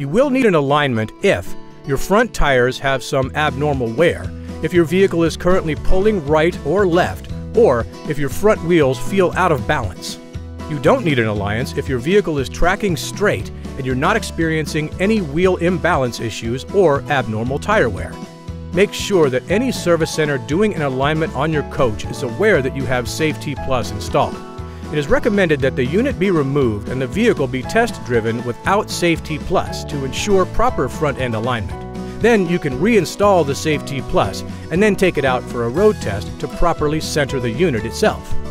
You will need an alignment if your front tires have some abnormal wear, if your vehicle is currently pulling right or left, or if your front wheels feel out of balance. You don't need an alignment if your vehicle is tracking straight and you're not experiencing any wheel imbalance issues or abnormal tire wear. Make sure that any service center doing an alignment on your coach is aware that you have Safety Plus installed. It is recommended that the unit be removed and the vehicle be test driven without Safety Plus to ensure proper front end alignment. Then you can reinstall the Safety Plus and then take it out for a road test to properly center the unit itself.